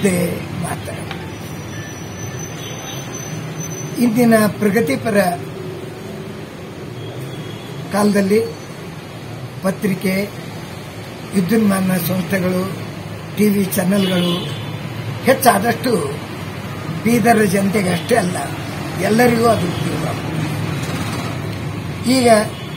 ಒಂದೇ ಮಾತು, ಇಂದಿನ ಪ್ರಗತಿಪರ ಕಾಲದಲ್ಲಿ ಪತ್ರಿಕೆ, ವಿದ್ಯುನ್ಮಾನ ಸಂಸ್ಥೆಗಳು, ಟಿವಿ ಚಾನೆಲ್ಗಳು ಹೆಚ್ಚಾದಷ್ಟು ಬೀದರ್ ಜನತೆಗೆ ಅಷ್ಟೇ ಅಲ್ಲ, ಎಲ್ಲರಿಗೂ ಅದು ಉಪಯೋಗ. ಈಗ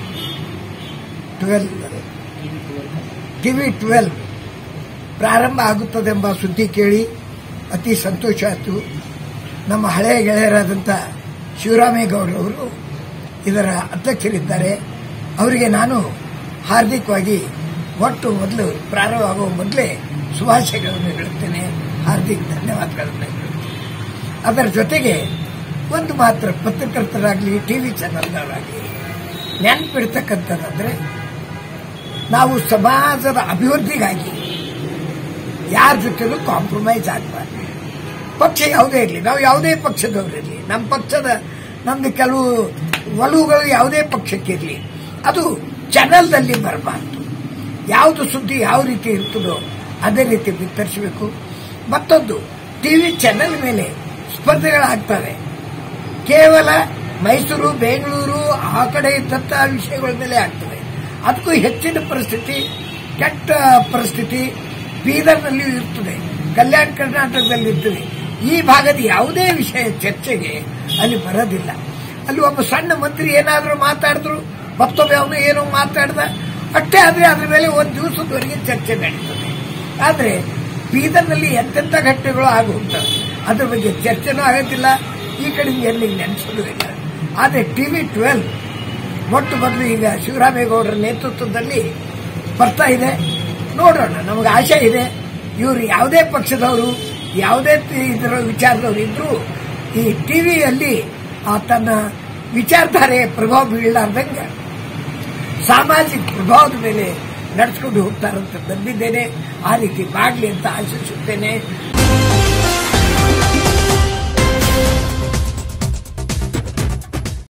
ಟಿವಿ 12 ಪ್ರಾರಂಭ ಆಗುತ್ತದೆಂಬ ಸುದ್ದಿ ಕೇಳಿ ಅತಿ ಸಂತೋಷ ಆಯಿತು. ನಮ್ಮ ಹಳೆಯ ಗೆಳೆಯರಾದಂಥ ಶಿವರಾಮೇಗೌಡರವರು ಇದರ ಅಧ್ಯಕ್ಷರಿದ್ದಾರೆ. ಅವರಿಗೆ ನಾನು ಹಾರ್ದಿಕವಾಗಿ ಮೊದಲು ಪ್ರಾರಂಭ ಆಗುವ ಮೊದಲೇ ಶುಭಾಶಯಗಳನ್ನು ಹೇಳುತ್ತೇನೆ, ಹಾರ್ದಿಕ ಧನ್ಯವಾದಗಳನ್ನು ಹೇಳುತ್ತೇನೆ. ಅದರ ಜೊತೆಗೆ ಒಂದು ಮಾತ್ರ ಪತ್ರಕರ್ತರಾಗಲಿ ಟಿವಿ ಚಾನೆಲ್ಗಳಾಗಲಿ ನೆನಪಿಡ್ತಕ್ಕಂಥದ್ದಂದ್ರೆ, ನಾವು ಸಮಾಜದ ಅಭಿವೃದ್ಧಿಗಾಗಿ ಯಾರ ಜೊತೆಲೂ ಕಾಂಪ್ರಮೈಸ್ ಆಗಬಾರ್ದು. ಪಕ್ಷ ಯಾವುದೇ ಇರಲಿ, ನಾವು ಯಾವುದೇ ಪಕ್ಷದವರಿರಲಿ, ನಮ್ದು ಕೆಲವು ಒಲವುಗಳು ಯಾವುದೇ ಪಕ್ಷಕ್ಕಿರಲಿ, ಅದು ಚಾನೆಲ್ದಲ್ಲಿ ಬರಬಾರ್ದು. ಯಾವುದು ಸುದ್ದಿ ಯಾವ ರೀತಿ ಇರ್ತದೋ ಅದೇ ರೀತಿ ಬಿತ್ತರಿಸಬೇಕು. ಮತ್ತೊಂದು, ಟಿವಿ ಚಾನೆಲ್ ಮೇಲೆ ಸ್ಪರ್ಧೆಗಳಾಗ್ತವೆ. ಕೇವಲ ಮೈಸೂರು, ಬೆಂಗಳೂರು ಆ ಕಡೆ ಇದ್ದಂತಹ ವಿಷಯಗಳ ಮೇಲೆ ಆಗ್ತವೆ. ಅದಕ್ಕೂ ಹೆಚ್ಚಿನ ಪರಿಸ್ಥಿತಿ, ಕೆಟ್ಟ ಪರಿಸ್ಥಿತಿ ಬೀದರ್ನಲ್ಲಿಯೂ ಇರ್ತದೆ, ಕಲ್ಯಾಣ ಕರ್ನಾಟಕದಲ್ಲಿ ಇರ್ತದೆ. ಈ ಭಾಗದ ಯಾವುದೇ ವಿಷಯ ಚರ್ಚೆಗೆ ಅಲ್ಲಿ ಬರೋದಿಲ್ಲ. ಅಲ್ಲಿ ಒಬ್ಬ ಸಣ್ಣ ಮಂತ್ರಿ ಏನಾದರೂ ಮಾತಾಡಿದ್ರು, ಮತ್ತೊಬ್ಬ ಅವನು ಏನೋ ಮಾತಾಡ್ದ, ಅಷ್ಟೇ ಆದರೆ ಅದ್ರ ಮೇಲೆ ಒಂದು ದಿವಸದವರೆಗೆ ಚರ್ಚೆ ನಡೀತದೆ. ಆದರೆ ಬೀದರ್ನಲ್ಲಿ ಎಂತೆಂಥ ಘಟನೆಗಳು ಆಗಿ ಹೋಗ್ತವೆ, ಅದ್ರ ಬಗ್ಗೆ ಚರ್ಚೆನೂ ಆಗೋದಿಲ್ಲ, ಈ ಕಡೆ ಎಲ್ಲಿ ನೆನೆಸೋದು ಇಲ್ಲ. ಆದರೆ ಟಿವಿ 12 ಮೊದಲು ಈಗ ಶಿವರಾಮೇಗೌಡರ ನೇತೃತ್ವದಲ್ಲಿ ಬರ್ತಾ ಇದೆ. ನೋಡೋಣ, ನಮಗೆ ಆಶೆ ಇದೆ. ಇವರು ಯಾವುದೇ ಪಕ್ಷದವರು, ಯಾವುದೇ ಇದರ ವಿಚಾರದವರು ಇದ್ರೂ ಈ ಟಿವಿಯಲ್ಲಿ ತನ್ನ ವಿಚಾರಧಾರೆ ಪ್ರಭಾವ ಬೀಳಲಾರ್ದಂಗೆ ಸಾಮಾಜಿಕ ಪ್ರಭಾವದ ಮೇಲೆ ನಡೆಸಿಕೊಂಡು ಹೋಗ್ತಾರಂತ ನಂಬಿದ್ದೇನೆ. ಆ ರೀತಿ ಮಾಡಲಿ ಅಂತ ಆಶಿಸುತ್ತೇನೆ.